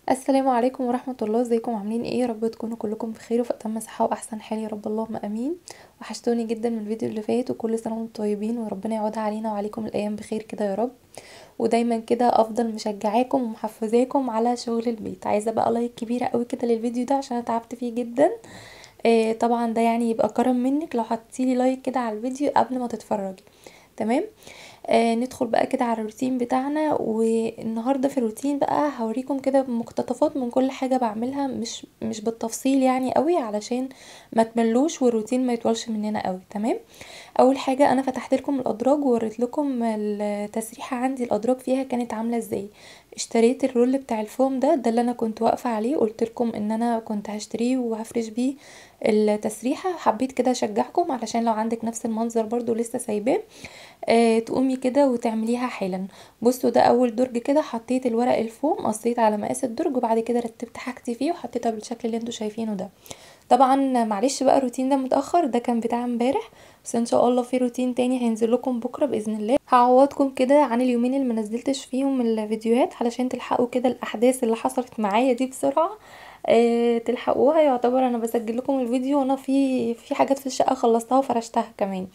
السلام عليكم ورحمة الله. ازيكم عاملين ايه؟ يا رب تكونوا كلكم بخير وفي اتم صحة واحسن حال يا رب، اللهم امين. وحشتوني جدا من الفيديو اللي فات، وكل سنة وانتم طيبين وربنا يعودها علينا وعليكم الايام بخير كده يا رب. ودايما كده افضل مشجعاكم ومحفزاكم على شغل البيت. عايزة بقى لايك كبيرة قوي كده للفيديو ده عشان انا تعبت فيه جدا. طبعا ده يعني يبقى كرم منك لو حطيتيلي لايك كده على الفيديو قبل ما تتفرجي. تمام. ندخل بقى كده على الروتين بتاعنا، والنهارده في الروتين بقى هوريكم كده مقتطفات من كل حاجه بعملها، مش بالتفصيل يعني قوي علشان ما تملوش والروتين ما يطولش مننا قوي. تمام. اول حاجه انا فتحت لكم الادراج ووريت لكم التسريحه عندي، الادراج فيها كانت عامله ازاي. اشتريت الرول بتاع الفوم ده اللي انا كنت واقفه عليه، قلت لكم ان انا كنت هشتريه وهفرش بيه التسريحه. حبيت كده اشجعكم علشان لو عندك نفس المنظر برضو لسه سايباه تقومي كده وتعمليها حالا. بصوا ده اول درج كده، حطيت الورق الفوم، قصيت على مقاس الدرج وبعد كده رتبت حاجتي فيه وحطيتها بالشكل اللي انتوا شايفينه ده. طبعا معلش بقى الروتين ده متاخر، ده كان بتاع امبارح، بس ان شاء الله في روتين تاني هينزل لكم بكره باذن الله. هعوضكم كده عن اليومين اللي منزلتش فيهم الفيديوهات علشان تلحقوا كده الاحداث اللي حصلت معايا دي بسرعه. تلحقوها. يعتبر انا بسجل لكم الفيديو وانا في حاجات في الشقه خلصتها وفرشتها كمان.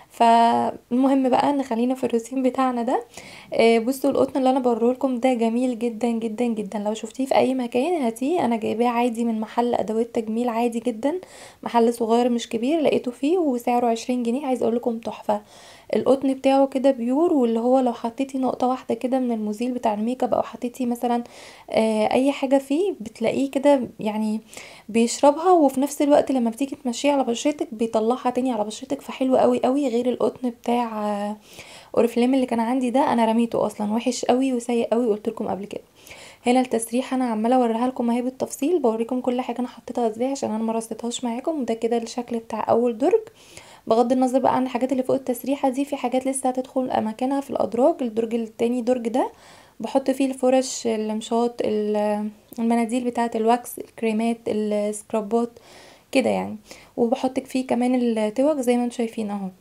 فالمهم بقى نخلينا في الروتين بتاعنا ده. بصوا القطن اللي انا بوريه لكم ده جميل جدا جدا جدا، لو شفتيه في اي مكان هاتيه. انا جايباه عادي من محل ادوات تجميل عادي جدا، محل صغير مش كبير، لقيته فيه وسعره 20 جنيه. عايز اقول لكم تحفه. القطن بتاعه كده بيور، واللي هو لو حطيتي نقطه واحده كده من المزيل بتاع الميك اب او حطيتي مثلا اي حاجه فيه بتلاقيه كده يعني بيشربها، وفي نفس الوقت لما بتيجي تمشيه على بشرتك بيطلعها تاني على بشرتك، فحلو قوي قوي. غير القطن بتاع اوريفليم اللي كان عندي ده انا رميته اصلا، وحش قوي وسيء قوي، قلت لكم قبل كده. هنا التسريحه انا عماله اوريها لكم اهي بالتفصيل، بوريكم كل حاجه انا حطيتها ازاي عشان انا ما رصيتهاش معاكم. ده كده الشكل بتاع اول درج. بغض النظر بقى عن الحاجات اللي فوق التسريحه دي، في حاجات لسه هتدخل مكانها في الادراج. الدرج التاني درج ده بحط فيه الفرش، المشاط، المناديل بتاعه الواكس، الكريمات، السكرابات كده يعني. وبحط فيه كمان التوك زي ما انتم شايفين اهو.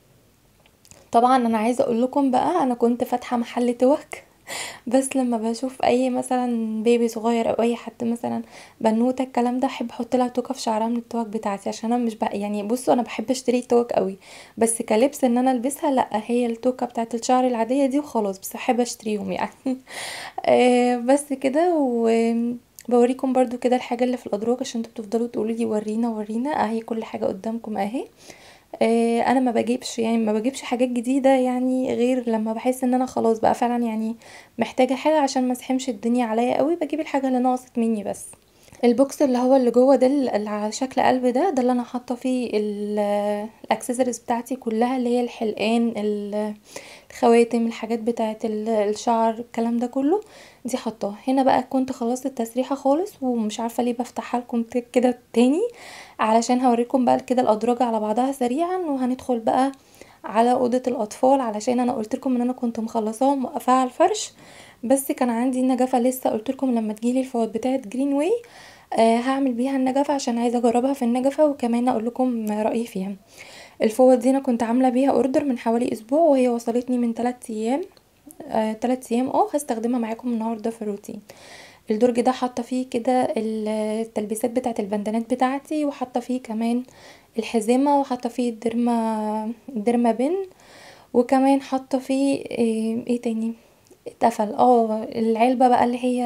طبعا انا عايزه اقول لكم بقى انا كنت فاتحه محل توك بس لما بشوف اي مثلا بيبي صغير او اي حد مثلا بنوته الكلام ده، احب احط لها توكه في شعرها من التوك بتاعتي، عشان انا مش بقى يعني بصوا انا بحب اشتري توك قوي، بس كلبس ان انا البسها لا، هي التوكه بتاعت الشعر العاديه دي وخلاص، بس بحب اشتريهم يعني. بس كده. بوريكم برضو كده الحاجه اللي في الادراج عشان انتوا بتفضلوا تقولوا لي ورينا ورينا، اهي كل حاجه قدامكم اهي. انا ما بجيبش حاجات جديده يعني، غير لما بحس ان انا خلاص بقى فعلا يعني محتاجه حاجه عشان ما ازحمش الدنيا عليا قوي، بجيب الحاجه اللي ناقصت مني بس. البوكس اللي هو اللي جوه ده اللي على شكل قلب ده اللي انا حاطه فيه الاكسسوارز بتاعتي كلها، اللي هي الحلقان، الخواتم، الحاجات بتاعه الشعر، الكلام ده كله دي حطاه هنا. بقى كنت خلصت التسريحه خالص ومش عارفه ليه بفتحها لكم كده تاني، علشان هوريكم بقى كده الادراج على بعضها سريعا، وهندخل بقى على اوضه الاطفال، علشان انا قلت لكم ان انا كنت مخلصاها وموقفاها على الفرش، بس كان عندي النجفه لسه. قلت لكم لما تجيلي الفوط بتاعه جرين واي هعمل بيها النجفه، عشان عايزه اجربها في النجفه وكمان اقول لكم رايي فيها. الفوط دي انا كنت عامله بيها اوردر من حوالي اسبوع، وهي وصلتني من 3 ايام. 3 ايام هستخدمها معاكم النهارده في الروتين. الدرج ده حاطه فيه كده التلبيسات بتاعه البندانات بتاعتي، وحاطه فيه كمان الحزمه، وحاطه فيه الدرما بن، وكمان حاطه فيه ايه تاني اتقفل العلبه بقى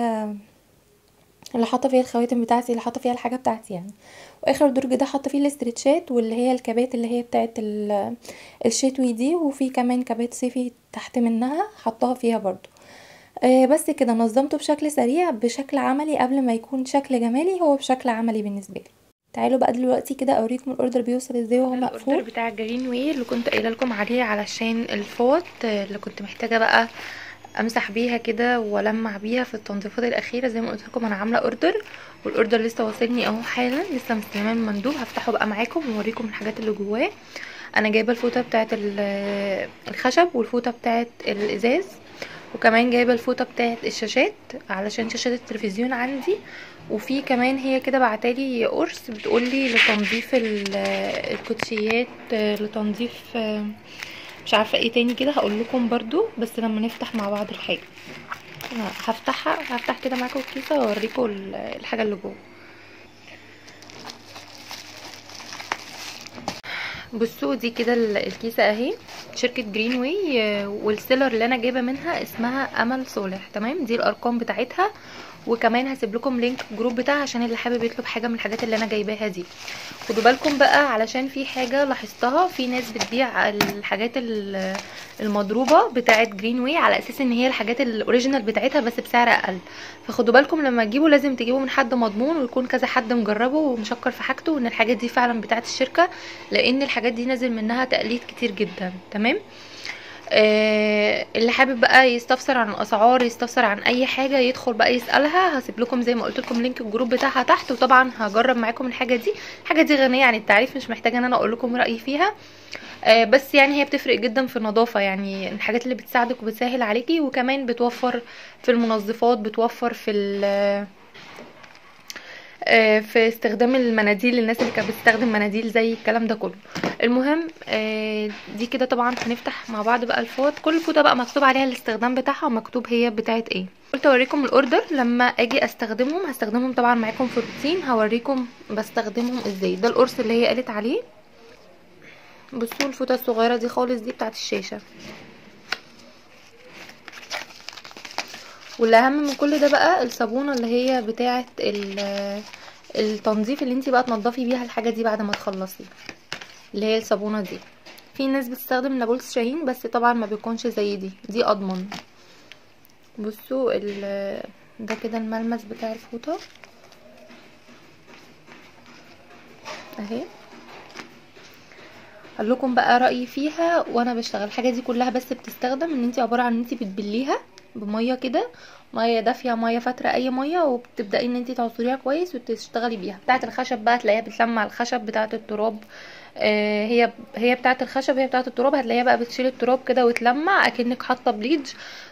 اللي حاطه فيها الخواتم بتاعتي، اللي حاطه فيها الحاجه بتاعتي يعني. واخر درج ده حاطه فيه الاسترتشات، واللي هي الكبات اللي هي بتاعت الشتوي دي، وفي كمان كبات صيفي تحت منها حطاها فيها برضو. بس كده نظمته بشكل سريع بشكل عملي، قبل ما يكون شكل جمالي، هو بشكل عملي بالنسبه لي. تعالوا بقى دلوقتي كده اوريكم الاوردر بيوصل ازاي وهو مقفول. الاوردر بتاع الجرين واي اللي كنت قايله لكم عليه علشان الفوط اللي كنت محتاجه بقى امسح بيها كده والمع بيها في التنظيفات الاخيره. زي ما قلت لكم انا عامله اوردر، والاوردر لسه واصلني اهو حالا، لسه مستلماه من مندوب. هفتحه بقى معاكم واوريكم الحاجات اللي جواه. انا جايبه الفوطه بتاعه الخشب، والفوطه بتاعه الازاز، وكمان جايبه الفوطه بتاعه الشاشات علشان شاشات التلفزيون عندي. وفي كمان هي كده بعتالي قرص بتقولي لتنظيف الكوتشيات، لتنظيف مش عارفه ايه تاني كده، هقول لكم برضو بس لما نفتح مع بعض الحاجه. أنا هفتح كده معاكم الكيسه واوريكم الحاجه اللي جوه. بصوا دي كده الكيسه اهي، شركه جرين واي، والسيلر اللي انا جايبه منها اسمها امل صالح. تمام، دي الارقام بتاعتها، وكمان هسيب لكم لينك الجروب بتاعها عشان اللي حابب يطلب حاجه من الحاجات اللي انا جايباها دي. خدوا بالكم بقى، علشان في حاجه لاحظتها، في ناس بتبيع الحاجات المضروبه بتاعه جرين واي على اساس ان هي الحاجات الاوريجينال بتاعتها بس بسعر اقل. فخدوا بالكم لما تجيبوا لازم تجيبوا من حد مضمون، ويكون كذا حد مجربه ومشكر في حاجته وان الحاجات دي فعلا بتاعه الشركه، لان الحاجات دي نازل منها تقليد كتير جدا. تمام. اللي حابب بقى يستفسر عن الاسعار، يستفسر عن اي حاجه، يدخل بقى يسالها. هسيب لكم زي ما قلت لكم لينك الجروب بتاعها تحت، وطبعا هجرب معاكم الحاجه دي غنيه عن التعريف، مش محتاجه ان انا اقول لكم رايي فيها. بس يعني هي بتفرق جدا في النظافه، يعني الحاجات اللي بتساعدك وبتسهل عليكي، وكمان بتوفر في المنظفات، بتوفر في استخدام المناديل للناس اللي كانت بتستخدم مناديل زي الكلام ده كله. المهم دي كده طبعا هنفتح مع بعض بقى الفوط. كل فوطه بقى مكتوب عليها الاستخدام بتاعها ومكتوب هي بتاعت ايه. قلت اوريكم الاوردر لما اجي استخدمهم، هستخدمهم طبعا معاكم في الروتين، هوريكم بستخدمهم ازاي. ده القرص اللي هي قالت عليه. بصوا الفوطه الصغيره دي خالص دي بتاعت الشاشه. والاهم من كل ده بقى الصابونه اللي هي بتاعه التنظيف، اللي انتي بقى تنضفي بيها الحاجه دي بعد ما تخلصي، اللي هي الصابونه دي. في ناس بتستخدم نابلس شاهين بس طبعا ما بيكونش زي دي اضمن. بصوا ده كده الملمس بتاع الفوطه اهي. اقول لكم بقى رايي فيها وانا بشتغل. الحاجه دي كلها بس بتستخدم ان انت عباره عن ان انت بتبليها بميه كده، ميه دافيه، ميه فتره، اي ميه، وبتبداي ان انت تعصريها كويس وتشتغلي بيها. بتاعه الخشب بقى تلاقيها بتلمع على الخشب، بتاعه التراب هي بتاعه الخشب، هي بتاعه التراب هتلاقيها بقى بتشيل التراب كده وتلمع اكنك حاطه بليدج.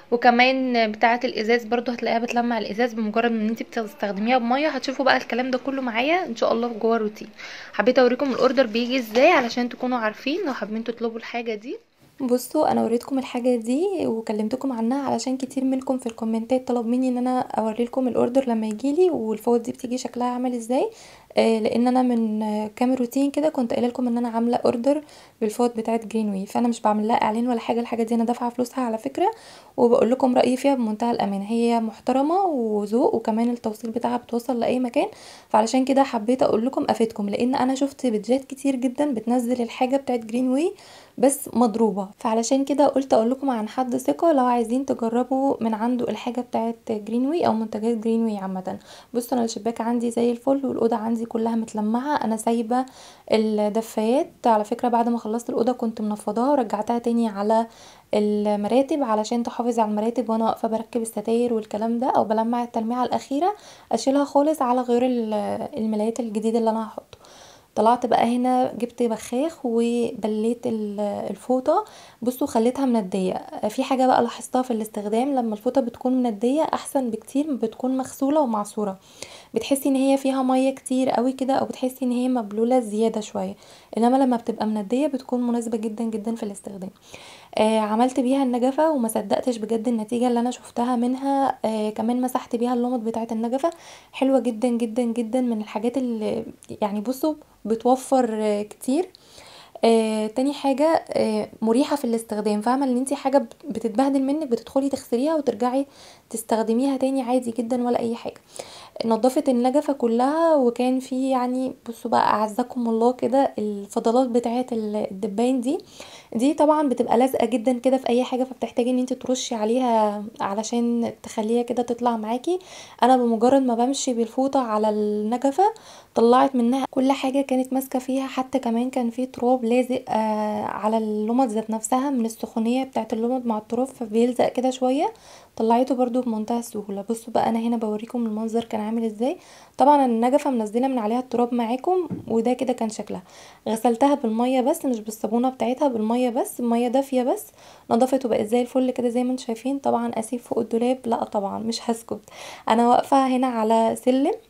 وكمان بتاعه الازاز برضو هتلاقيها بتلمع الازاز بمجرد ان انت بتستخدميها بميه. هتشوفوا بقى الكلام ده كله معايا ان شاء الله في جوه الروتين. حبيت اوريكم الاوردر بيجي ازاي علشان تكونوا عارفين لو حابين تطلبوا الحاجه دي. بصوا انا وريتكم الحاجه دي وكلمتكم عنها علشان كتير منكم في الكومنتات طلب مني ان انا اوري لكم الاوردر لما يجيلي والفوط دي بتيجي شكلها عامل ازاي. لان انا من كام روتين كده كنت قايله لكم ان انا عامله اوردر بالفوط بتاعه جرين واي، فانا مش بعمل لها اعلان ولا حاجه. الحاجه دي انا دافعه فلوسها على فكره، وبقول لكم رايي فيها بمنتهى الامانه. هي محترمه وذوق، وكمان التوصيل بتاعها بتوصل لاي مكان. فعلشان كده حبيت اقول لكم افيدكم، لان انا شفت فيديوهات كتير جدا بتنزل الحاجه بتاعه جرين واي بس مضروبه، فعلشان كده قلت اقول لكم عن حد ثقه لو عايزين تجربوا من عنده الحاجه بتاعه جرين واي او منتجات جرين واي عامه. بصوا انا الشباك عندي زي الفل، والاوضه عندي كلها متلمعه. انا سايبه الدفايات على فكره، بعد ما خلصت الاوضه كنت منفضاها ورجعتها تاني على المراتب علشان تحافظ على المراتب وانا واقفه بركب الستاير والكلام ده، او بلمع التلميعه الاخيره اشيلها خالص على غير الملايات الجديد اللي انا هحطه. طلعت بقى هنا جبت بخاخ وبليت الفوطه. بصوا خليتها منديه. في حاجه بقى لاحظتها في الاستخدام، لما الفوطه بتكون منديه احسن بكتير ما بتكون مغسوله ومعصوره. بتحسي ان هي فيها ميه كتير قوي كده، او بتحسي ان هي مبلوله زياده شويه. انما لما بتبقى منديه بتكون مناسبه جدا جدا في الاستخدام. عملت بيها النجفة وما صدقتش بجد النتيجة اللي انا شفتها منها. كمان مسحت بيها اللمض بتاعة النجفة. حلوة جدا جدا جدا، من الحاجات اللي يعني بصوا بتوفر كتير. تاني حاجة مريحة في الاستخدام. فاهمة ان انتي حاجة بتتبهدل منك بتدخلي تغسليها وترجعي تستخدميها تاني عادي جدا ولا اي حاجة. نضفت النجفة كلها، وكان في يعني بصوا بقى اعزكم الله كده الفضلات بتاعه الدبان دي طبعا بتبقى لازقه جدا كده في اي حاجه، فبتحتاجي ان انت ترشي عليها علشان تخليها كده تطلع معاكي. انا بمجرد ما بمشي بالفوطه على النجفه طلعت منها كل حاجه كانت ماسكه فيها، حتى كمان كان في تراب لازق على اللمض ذات نفسها من السخونيه بتاعه اللمض مع التراب، فبيلزق كده شويه. طلعته برضو بمنتهى السهوله. بصوا بقى انا هنا بوريكم المنظر كان عامل ازاي. طبعا النجفه منزله من عليها التراب معاكم، وده كده كان شكلها. غسلتها بالميه بس مش بالصابونه بتاعتها، بالميه بس، ميه دافيه بس. نضفت وبقت زي الفل كده زي ما انتم شايفين. طبعا اسيب فوق الدولاب؟ لا طبعا مش هسكت. انا واقفه هنا على سلم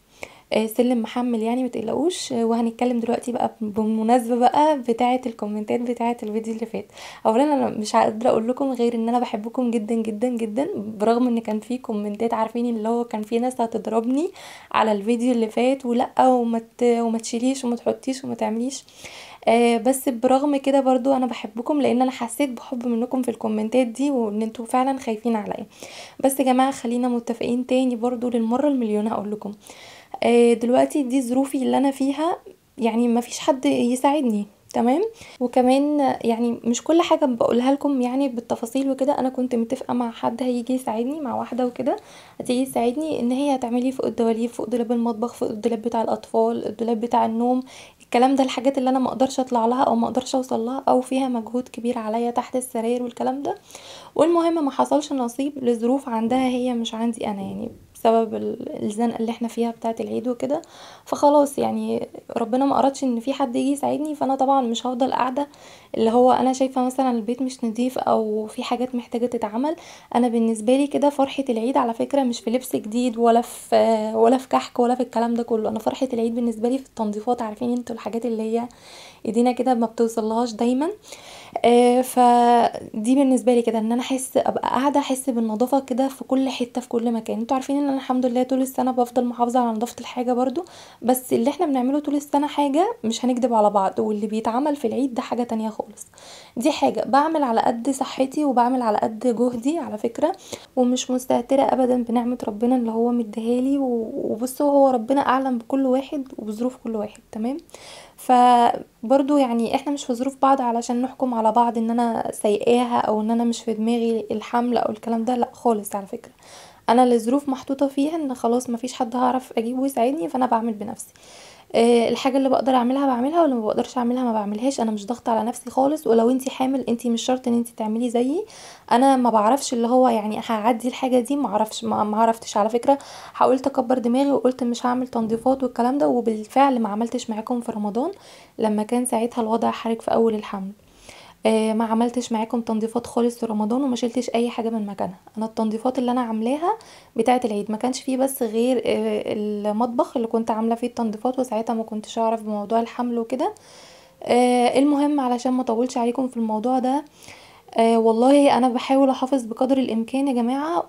سلم محمل يعني متقلقوش. وهنتكلم دلوقتي بقى بالمناسبة بقى بتاعة الكومنتات بتاعة الفيديو اللي فات. اولا انا مش قادرة اقول لكم غير ان انا بحبكم جدا جدا جدا، برغم ان كان في كومنتات عارفين اللي هو كان في ناس هتضربني على الفيديو اللي فات، ولا وما تشيليش وما تحطيش وما تعمليش. بس برغم كده برضو انا بحبكم، لان انا حسيت بحب منكم في الكومنتات دي، وان انتوا فعلا خايفين عليا. بس يا جماعة خلينا متفقين تاني برضو للمرة المليون هقول لكم، دلوقتي دي ظروفي اللي انا فيها، يعني ما فيش حد يساعدني. تمام. وكمان يعني مش كل حاجة بقولها لكم يعني بالتفاصيل وكده. انا كنت متفقة مع حد هيجي يساعدني، مع واحدة وكده هتيجي تساعدني ان هي هتعملي فوق الدواليب، فوق دولاب المطبخ، فوق الدولاب بتاع الاطفال، الدولاب بتاع النوم. الكلام ده الحاجات اللي انا ما اقدرش اطلع لها او ما اقدرش اوصل لها، او فيها مجهود كبير عليا تحت السراير والكلام ده. والمهم ما حصلش نصيب لظروف عندها هي مش عندي انا، يعني بسبب الزنقه اللي احنا فيها بتاعه العيد وكده. فخلاص يعني ربنا ما ارادش ان في حد يجي يساعدني، فانا طبعا مش هفضل قاعده اللي هو انا شايفه مثلا البيت مش نظيف او في حاجات محتاجه تتعمل. انا بالنسبه لي كده فرحه العيد على فكره مش في لبس جديد، ولا في كحك، ولا في الكلام ده كله. انا فرحه العيد بالنسبه لي في التنظيفات، عارفين انتوا الحاجات اللي هي ايدينا كده ما بتوصلهاش دايما. فدي بالنسبه لي كده ان انا احس ابقى قاعده احس بالنظافه كده في كل حته في كل مكان. انتوا عارفين ان انا الحمد لله طول السنه بفضل محافظه على نظافه الحاجه برضو، بس اللي احنا بنعمله طول السنه حاجه مش هنكدب على بعض، واللي بيتعمل في العيد ده حاجه تانية خالص. دي حاجه بعمل على قد صحتي وبعمل على قد جهدي على فكره، ومش مستهتره ابدا بنعمه ربنا اللي هو مديهالي. وبصوا هو ربنا اعلم بكل واحد وبظروف كل واحد. تمام. فبرضو يعني احنا مش في ظروف بعض علشان نحكم على بعض ان انا سيئاها او ان انا مش في دماغي الحمل او الكلام ده، لا خالص على فكرة. انا الظروف محطوطة فيها ان خلاص مفيش حد هعرف اجيبه يساعدني، فانا بعمل بنفسي. الحاجة اللي بقدر اعملها بعملها، واللي ما بقدرش اعملها ما بعملهاش. انا مش ضغط على نفسي خالص. ولو انتي حامل انتي مش شرط ان انتي تعملي زيي. انا ما بعرفش اللي هو يعني هعدي الحاجة دي، ما عرفش ما عرفتش على فكرة. حاولت اكبر دماغي وقلت مش هعمل تنظيفات والكلام ده، وبالفعل ما عملتش معاكم في رمضان لما كان ساعتها الوضع حرج في اول الحمل. ما عملتش معاكم تنظيفات خالص في رمضان، وما شلتش اي حاجه من مكانها. انا التنظيفات اللي انا عاملاها بتاعه العيد ما كانش فيه بس غير المطبخ اللي كنت عامله فيه التنظيفات، وساعتها ما كنتش اعرف بموضوع الحمل وكده. المهم علشان ما اطولش عليكم في الموضوع ده، والله انا بحاول احافظ بقدر الامكان يا جماعه،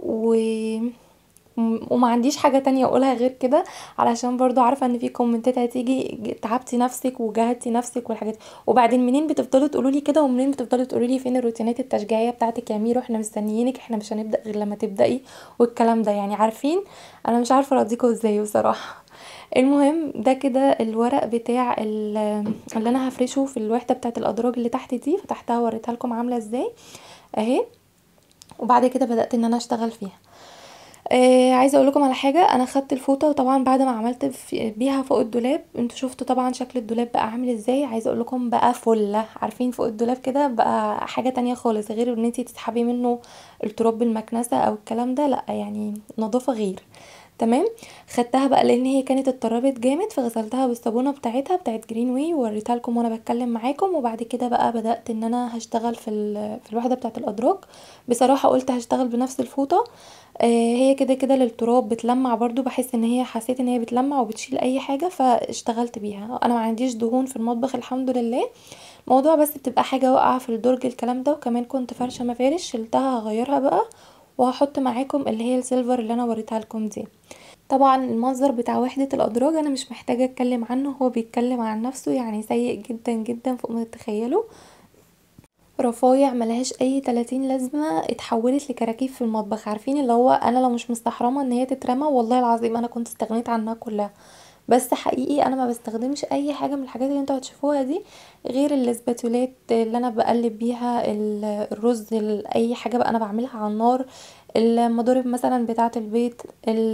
وما عنديش حاجة تانية اقولها غير كده. علشان برضو عارفة ان في كومنتات هتيجي تعبتي نفسك وجهدتي نفسك والحاجات. وبعدين منين بتفضلوا تقولوا لي كده، ومنين بتفضلوا تقولوا لي فين الروتينات التشجيعية بتاعتك يا ميرو، احنا مستنيينك، احنا مش هنبدأ غير لما تبدأي والكلام ده، يعني عارفين. انا مش عارفة ارضيكوا ازاي بصراحة. المهم ده كده الورق بتاع اللي انا هفرشه في الوحدة بتاعت الادراج اللي تحت دي، فتحتها وريتها لكم عاملة ازاي اهي. وبعد كده بدأت ان انا اشتغل فيها. عايزه اقول لكم على حاجه. انا خدت الفوطه، وطبعا بعد ما عملت بيها فوق الدولاب، انتوا شفتوا طبعا شكل الدولاب بقى عامل ازاي. عايزه اقول لكم بقى فله، عارفين فوق الدولاب كده بقى حاجه تانية خالص، غير ان انتي تسحبي منه التراب بالمكنسه او الكلام ده، لا يعني نظافه غير. تمام. خدتها بقى لان هي كانت اتطربت جامد، فغسلتها بالصابونه بتاعتها بتاعت جرين واي، ووريتها لكم وانا بتكلم معاكم. وبعد كده بقى بدات ان انا هشتغل في الوحده بتاعت الادراج. بصراحه قلت هشتغل بنفس الفوطه. هي كده كده للتراب بتلمع برضو، بحس ان هي حسيت ان هي بتلمع وبتشيل اي حاجه، فاشتغلت بيها. انا ما عنديش دهون في المطبخ الحمد لله. موضوع بس بتبقى حاجه واقعه في الدرج الكلام ده. وكمان كنت فرشه مفارش شلتها هغيرها بقى، وهحط معاكم اللي هي السيلفر اللي انا وريتها لكم دي. طبعا المنظر بتاع وحدة الأدراج أنا مش محتاجة أتكلم عنه، هو بيتكلم عن نفسه، يعني سيء جدا جدا فوق ما تتخيلوا. رفايع ملهاش أي 30 لازمة اتحولت لكراكيب في المطبخ. عارفين اللي هو أنا لو مش مستحرمة ان هي تترمى والله العظيم أنا كنت استغنيت عنها كلها. بس حقيقي أنا ما بستخدمش أي حاجة من الحاجات اللي انتوا هتشوفوها دي، غير الاسباتولات اللي أنا بقلب بيها الرز، أي حاجة بقى أنا بعملها على النار، المضارب مثلا بتاعة البيت،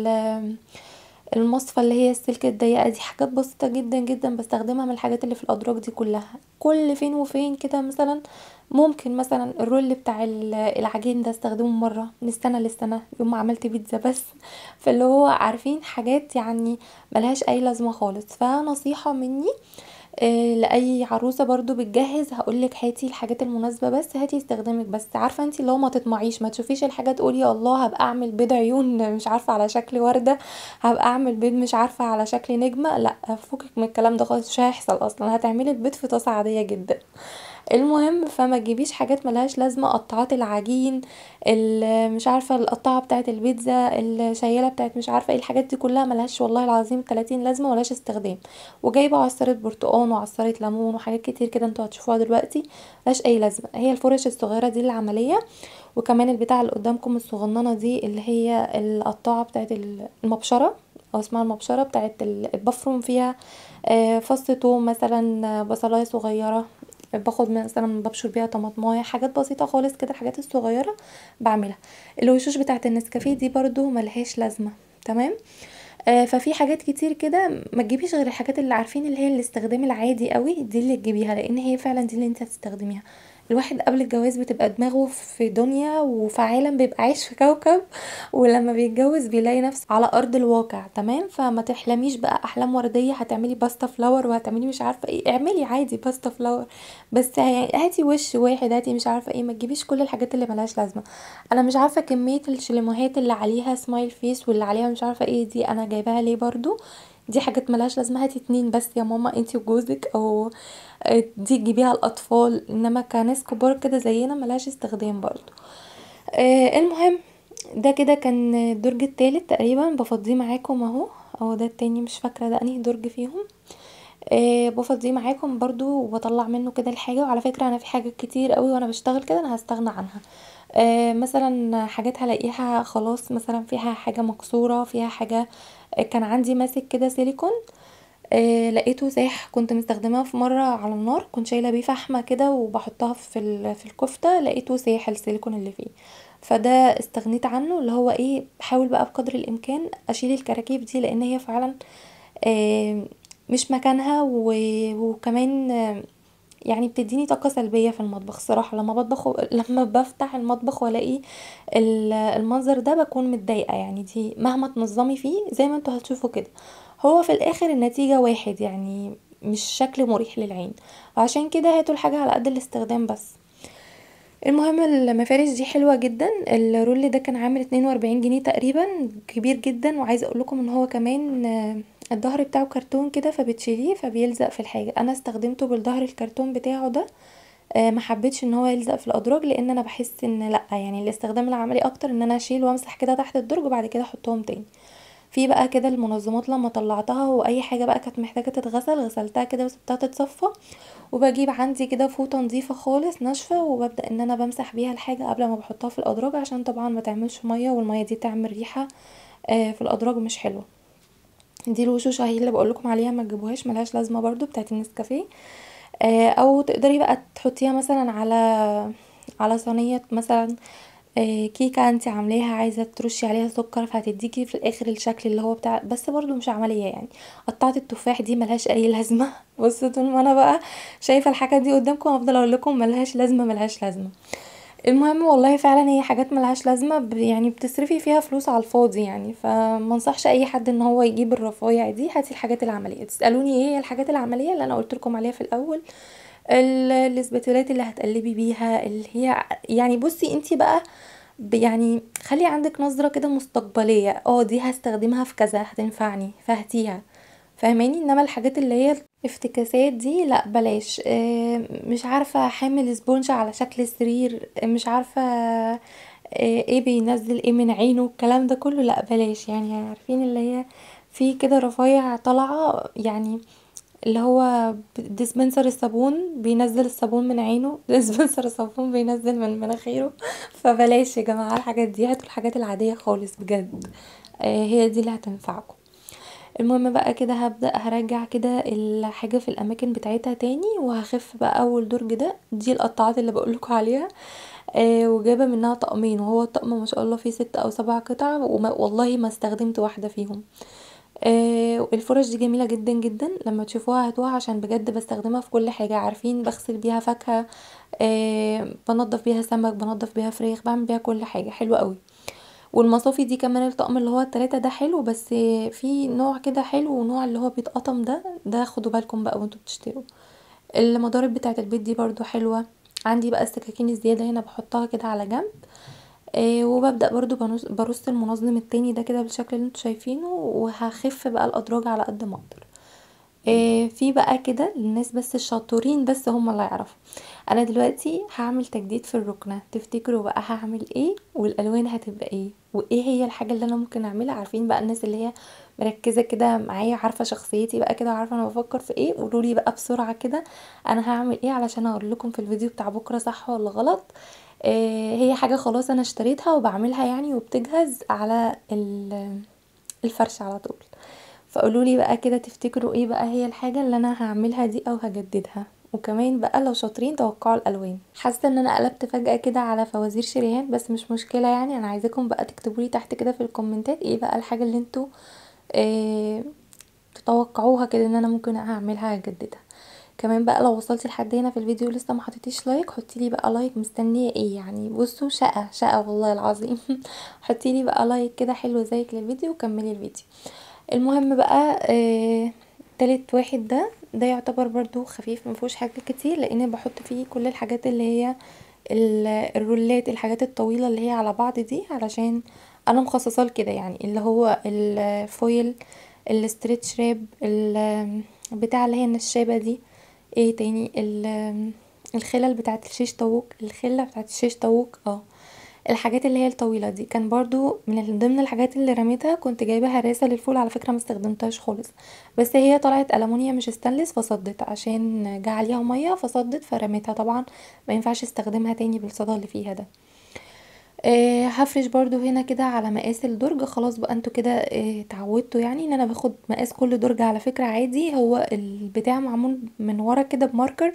المصفى اللي هي السلك الضيقه دي. حاجات بسيطه جدا جدا بستخدمها من الحاجات اللي في الادراج دي كلها. كل فين وفين كده مثلا ممكن مثلا الرول بتاع العجين ده استخدمه مره من السنه للسنه يوم ما عملت بيتزا بس. فاللي هو عارفين حاجات يعني ملهاش اي لازمه خالص. فنصيحه مني، لاي عروسه برضو بتجهز هقولك هاتي الحاجات المناسبه، بس هاتي استخدامك بس. عارفه انتي لو ما تطمعيش، ما تشوفيش الحاجه تقولي يا الله هبقى اعمل بيض عيون مش عارفه على شكل ورده، هبقى اعمل بيض مش عارفه على شكل نجمه. لا، فكك من الكلام ده خالص، مش هيحصل اصلا. هتعملي البيض في طاسه عاديه جدا. المهم، فما تجيبيش حاجات ملهاش لازمه، قطعات العجين، مش عارفه القطعه بتاعه البيتزا، الشياله بتاعه مش عارفه ايه، الحاجات دي كلها ملهاش والله العظيم 30 لازمه ولاش استخدام. وجايبه عصاره برتقان وعصاره ليمون وحاجات كتير كده انتوا هتشوفوها دلوقتي، ملهاش اي لازمه. هي الفرش الصغيره دي العمليه، وكمان البتاعه اللي قدامكم الصغننه دي اللي هي القطاعه بتاعه المبشره، او اسمها المبشره بتاعه بفرم فيها فص توم مثلا، بصلايه صغيره، باخد مثلا ببشر بيها طماطمايه، حاجات بسيطه خالص كده، الحاجات الصغيره بعملها. الوشوش بتاعه النسكافيه دي برضو ملهاش لازمه. تمام. ففي حاجات كتير كده ما تجيبيش غير الحاجات اللي عارفين اللي هي الاستخدام العادي قوي، دي اللي تجيبيها، لان هي فعلا دي اللي انت هتستخدميها. الواحد قبل الجواز بتبقى دماغه في دنيا وفي عالم، بيبقى عايش في كوكب، ولما بيتجوز بيلاقي نفسه على ارض الواقع. تمام. فما تحلميش بقى احلام ورديه، هتعملي باستا فلاور وهتعملي مش عارفه ايه، اعملي عادي باستا فلاور، بس هاتي وش واحد، هاتي مش عارفه ايه، ما تجيبيش كل الحاجات اللي ملهاش لازمه. انا مش عارفه كميه الشليموهات اللي عليها سمايل فيس واللي عليها مش عارفه ايه دي انا جايباها ليه برضو؟ دي حاجات ملهاش لازمه. هاتي اتنين بس يا ماما انتي وجوزك، او دي تجيبيها الاطفال، انما كناس كبار كده زينا ملهاش استخدام برضو. المهم، ده كده كان الدرج التالت تقريبا بفضيه معاكم اهو، او ده التاني مش فاكره ده انهي درج فيهم. بفضيه معاكم برضو وبطلع منه كده الحاجه. وعلى فكره انا في حاجات كتير قوي وانا بشتغل كده انا هستغنى عنها. مثلا حاجات هلاقيها خلاص، مثلا فيها حاجه مكسوره، فيها حاجه كان عندي ماسك كده سيليكون، لقيته ساح، كنت مستخدماه في مره على النار، كنت شايله بيه فحمه كده وبحطها في الكفته، لقيته ساح السيليكون اللي فيه. فده استغنيت عنه، اللي هو ايه، بحاول بقى بقدر الامكان اشيل الكراكيب دي، لان هي فعلا آه، مش مكانها وكمان يعني بتديني طاقة سلبية في المطبخ صراحة. لما بطبخ لما بفتح المطبخ والاقي المنظر ده بكون متضايقة. يعني دي مهما تنظمي فيه زي ما انتوا هتشوفوا كده، هو في الاخر النتيجة واحد، يعني مش شكل مريح للعين. وعشان كده هاتوا الحاجة على قد الاستخدام بس. المهم، المفارش دي حلوة جدا. الرول ده كان عامل 42 جنيه تقريبا، كبير جدا. وعايزة اقول لكم ان هو كمان الظهر بتاعه كرتون كده، فبتشيليه فبيلزق في الحاجة. انا استخدمته بالظهر الكرتون بتاعه ده. ما حبيتش ان هو يلزق في الادراج، لان انا بحس ان لا، يعني الاستخدام العملي اكتر ان انا اشيل وامسح كده تحت الدرج وبعد كده احطهم تاني. في بقى كده المنظمات لما طلعتها واي حاجه بقى كانت محتاجه تتغسل غسلتها كده وسبتها تتصفى، وبجيب عندي كده فوطه نظيفه خالص ناشفه، وببدا ان انا بمسح بيها الحاجه قبل ما بحطها في الادراج، عشان طبعا ما تعملش ميه، والميه دي تعمل ريحه في الادراج مش حلوه. دي الوشوش اهي اللي بقولكم عليها، ما تجيبوهاش ملهاش لازمه برضو، بتاعت النسكافيه. او تقدري بقى تحطيها مثلا على صينيه مثلا، كيكه انت عاملاها عايزه ترشي عليها سكر، فهتديكي في الاخر الشكل اللي هو بتاع، بس برضو مش عمليه يعني. قطعه التفاح دي ملهاش اي لازمه بصوا، طول ما انا بقى شايفه الحاجه دي قدامكم هفضل اقول لكم ملهاش لازمه ملهاش لازمه. المهم والله فعلا هي حاجات ملهاش لازمه، يعني بتصرفي فيها فلوس على الفاضي يعني. فما انصحش اي حد ان هو يجيب الرفايع دي. هاتي الحاجات العمليه. تسالوني ايه هي الحاجات العمليه اللي انا قلت لكم عليها في الاول؟ الاسباتولات اللي هتقلبي بيها، اللي هي يعني بصي انتي بقى يعني خلي عندك نظرة كده مستقبلية، دي هستخدمها في كذا هتنفعني فهاتيها، فاهماني؟ انما الحاجات اللي هي الافتكاسات دي لا بلاش. مش عارفة حامل سبونج على شكل سرير، مش عارفة ايه بينزل ايه من عينه، الكلام ده كله لا بلاش. يعني عارفين اللي هي في كده رفايع طالعة، يعني اللي هو ديسبنسر الصابون بينزل الصابون من عينه ديسبنسر الصابون بينزل من مناخيره. فبلاش يا جماعة الحاجات دي، هاتوا الحاجات العادية خالص بجد. هي دي اللي هتنفعكم. المهم بقى كده هبدأ هرجع كده الحاجة في الأماكن بتاعتها تاني، وهخف بقى أول درج ده. دي القطعات اللي بقولكوا عليها. وجايبة منها طقمين، وهو الطقم ما شاء الله فيه 6 أو 7 قطع، والله ما استخدمت واحدة فيهم. الفرش دي جميلة جدا جدا، لما تشوفوها هاتوها عشان بجد بستخدمها في كل حاجة. عارفين بغسل بيها فاكهة، بنضف بيها سمك، بنضف بيها فراخ، بعمل بيها كل حاجة حلوة قوي. والمصافي دي كمان الطقم اللي هو ال3 ده حلو، بس في نوع كده حلو ونوع اللي هو بيتقطم ده خدوا بالكم بقى وانتوا بتشتروا. المضارب بتاعه البيت دي برضو حلوه. عندي بقى السكاكين الزياده هنا بحطها كده على جنب. وببدأ برضو برص المنظم التاني ده كده بالشكل اللي انتوا شايفينه، وهخف بقى الادراج على قد ما اقدر. في بقى كده الناس بس الشاطرين بس هم اللي يعرفوا. انا دلوقتي هعمل تجديد في الركنه، تفتكروا بقى هعمل ايه والالوان هتبقى ايه وايه هي الحاجه اللي انا ممكن اعملها؟ عارفين بقى الناس اللي هي مركزه كده معايا، عارفه شخصيتي بقى كده، عارفه انا بفكر في ايه، قولوا لي بقى بسرعه كده انا هعمل ايه علشان اقول لكم في الفيديو بتاع بكره صح ولا غلط. هي حاجه خلاص انا اشتريتها وبعملها يعني، وبتجهز على الفرش على طول. فقولولي بقى كده تفتكروا ايه بقى هي الحاجة اللي انا هعملها دي او هجددها. وكمان بقى لو شاطرين توقعوا الالوان. حاسه ان انا قلبت فجأة كده على فوازير شريهان، بس مش مشكلة يعني. انا عايزاكم بقى تكتبولي تحت كده في الكومنتات ايه بقى الحاجة اللي انتوا اه تتوقعوها كده ان انا ممكن اعملها اجددها. كمان بقى لو وصلتي لحد هنا في الفيديو لسه ما حطيتيش لايك، حطيلي بقى لايك. مستنيه ايه يعني؟ بصوا شقه شقه والله العظيم. حطيلي بقى لايك كده حلو زيك للفيديو وكملي الفيديو. المهم بقى تالت واحد ده يعتبر برضو خفيف مفيهوش حاجات كتير، لان بحط فيه كل الحاجات اللي هي الرولات، الحاجات الطويلة اللي هي على بعض دي، علشان انا مخصصاه لكده يعني. اللي هو الفويل، الاسترتش راب، بتاع اللي هي النشابة دي. ايه تاني؟ الخلل بتاعت الشيش طاووق، الخلة بتاعت الشيش طاووق. الحاجات اللي هي الطويلة دي كان برضو من ضمن الحاجات اللي رميتها. كنت جايبة هراسة للفول على فكرة، ما استخدمتهاش خالص، بس هي طلعت ألمونيا مش استانلس فصدت، عشان جه عليها مية فصدت فرميتها طبعا. ما ينفعش استخدمها تاني بالصدى اللي فيها ده. هفرش برضو هنا كده على مقاس الدرج. خلاص بقى انتوا كده اتعودتوا يعني ان انا باخد مقاس كل درج على فكرة عادي. هو البتاع معمول من ورا كده بماركر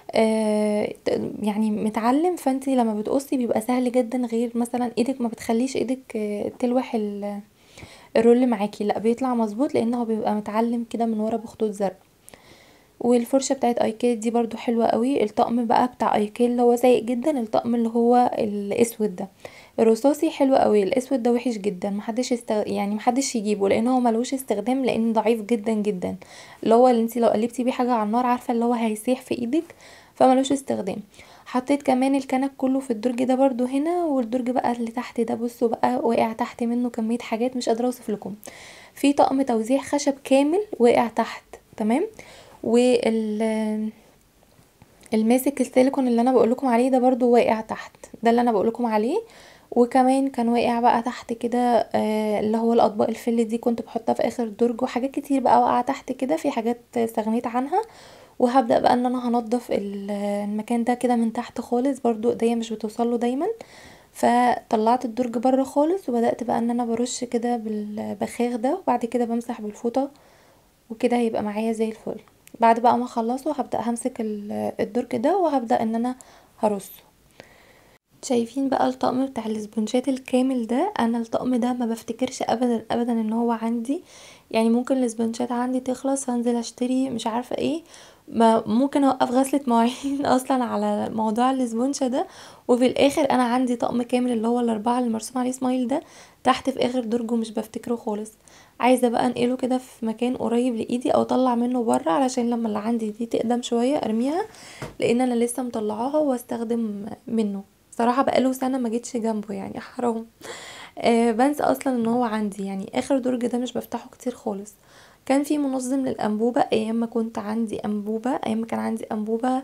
يعني متعلم، فانتي لما بتقصي بيبقى سهل جدا، غير مثلا ايدك ما بتخليش ايدك تلوح الرول معاكي، لا بيطلع مظبوط لانه هو بيبقى متعلم كده من ورا بخطوط زرق. والفرشه بتاعت ايكيا دي برضو حلوه قوي. الطقم بقى بتاع ايكيا اللي هو سيء جدا، الطقم اللي هو الاسود ده. الرصاصي حلو قوي، الاسود ده وحش جدا، محدش يعني محدش يجيبه لان هو ملوش استخدام، لان ضعيف جدا جدا. اللي هو اللي انتي لو قلبتي بيه حاجه على النار عارفه اللي هو هيسيح في ايدك، فملوش استخدام. حطيت كمان الكنك كله في الدرج ده برضو هنا. والدرج بقى اللي تحت ده بصوا بقى واقع تحت منه كميه حاجات مش قادره اوصف لكم. في طقم توزيع خشب كامل واقع تحت، تمام. والماسك السيليكون اللي انا بقولكم عليه ده برضو واقع تحت، ده اللي انا بقولكم عليه. وكمان كان واقع بقى تحت كده اللي هو الاطباق الفل دي كنت بحطها في اخر درج، وحاجات كتير بقى واقعه تحت كده، في حاجات استغنيت عنها. وهبدأ بقى ان انا هنضف المكان ده كده من تحت خالص، برضو ايديا مش بتوصله دايما. فطلعت الدرج بره خالص، وبدأت بقى ان انا برش كده بالبخاخ ده، وبعد كده بمسح بالفوطة، وكده هيبقى معايا زي الفل. بعد بقى ما اخلصه هبدأ همسك الدرج ده وهبدأ ان انا هرصه. شايفين بقى الطقم بتاع الاسبونجات الكامل ده؟ انا الطقم ده ما بفتكرش ابدا ابدا ان هو عندي. يعني ممكن الاسبونجات عندي تخلص فانزل اشتري مش عارفه ايه، ما ممكن اوقف غسلة مواعين اصلا على موضوع الاسبونجة ده. وفي الاخر انا عندي طقم كامل اللي هو الاربعة اللي مرسوم عليه سمايل ده تحت في اخر درج ومش بفتكره خالص. عايزه بقى انقله كده في مكان قريب لايدي او اطلع منه بره، علشان لما اللي عندي دي تقدم شويه ارميها، لان انا لسه مطلعاها واستخدم منه. صراحة بقاله سنة ما جيتش جنبه يعني، حرام. بنسى اصلا ان هو عندي يعني. اخر درج ده مش بفتحه كتير خالص. كان في منظم للانبوبة ايام ما كنت عندي انبوبة، ايام ما كان عندي انبوبة.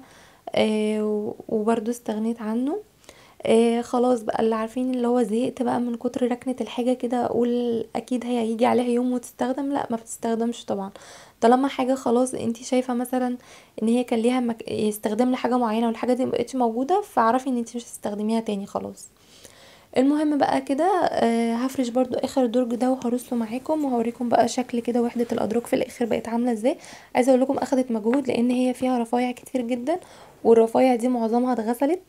وبرضو استغنيت عنه. خلاص بقى اللي عارفين اللي هو زهقت بقى من كتر ركنة الحاجة كده، اقول اكيد هيجي عليها يوم وتستخدم، لا ما بتستخدمش طبعا. طالما حاجة خلاص انتي شايفة مثلا ان هي كان ليها استخدام لحاجة معينة والحاجة دي مبقتش موجودة، فاعرفي ان انتي مش هتستخدميها تاني خلاص. المهم بقى كده هفرش برضو اخر درج ده وهرصه معاكم وهوريكم بقى شكل كده وحدة الادراج في الاخر بقت عاملة ازاي. عايزة اقول لكم اخدت مجهود لان هي فيها رفايع كتير جدا، والرفايع دي معظمها اتغسلت.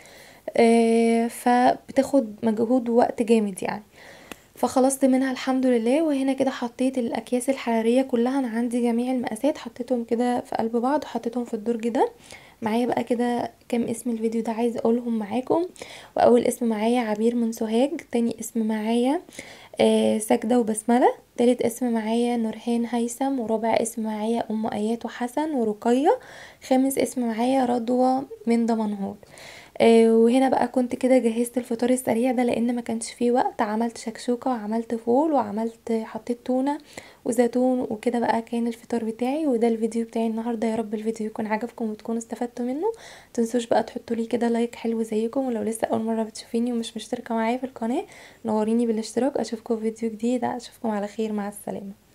فبتاخد مجهود ووقت جامد يعني. فخلصت منها الحمد لله. وهنا كده حطيت الاكياس الحرارية كلها، انا عندي جميع المقاسات حطيتهم كده في قلب بعض وحطيتهم في الدرج ده. معايا بقى كده كام اسم الفيديو ده عايزه اقولهم معاكم. واول اسم معايا عبير من سوهاج، تاني اسم معايا سجدة وبسملة، تالت اسم معايا نورهان هيثم، ورابع اسم معايا ام ايات وحسن ورقية، خامس اسم معايا رضوى من دمنهور. وهنا بقى كنت كده جهزت الفطار السريع ده لان ما كانش فيه وقت، عملت شكشوكة وعملت فول وعملت حطيت تونة وزيتون وكده، بقى كان الفطار بتاعي وده الفيديو بتاعي النهارده. يا رب الفيديو يكون عجبكم وتكونوا استفدتوا منه. متنسوش بقى تحطوا لي كده لايك حلو زيكم، ولو لسه اول مره بتشوفيني ومش مشتركه معايا في القناه نوريني بالاشتراك. اشوفكم في فيديو جديد، اشوفكم على خير، مع السلامه.